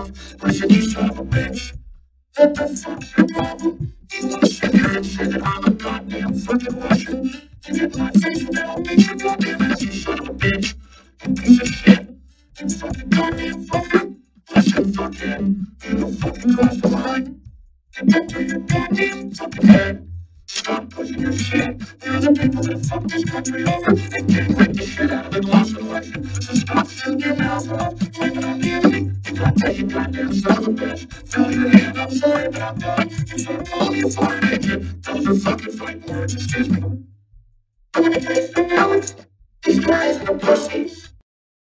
off. Listen, you son of a bitch. What the fuck's your problem? You wanna sit here and say that I'm a goddamn fucking Russian? You get my face now, bitch, you goddamn ass, you son of a bitch. You piece of shit. You fucking goddamn fucker. Listen, fucking, you don't fucking cross the line. And get to your goddamn fucking head. Stop pushing your shit. You're the people that fucked this country over and didn't win the shit out of the last election. So stop filling your mouth off, blaming on the enemy. You got that, you goddamn son of a bitch. Fill your hand, I'm sorry about that. You should have called me a fire engine. Those are fucking fight words, excuse me. I'm gonna taste the balance. These guys are pussies.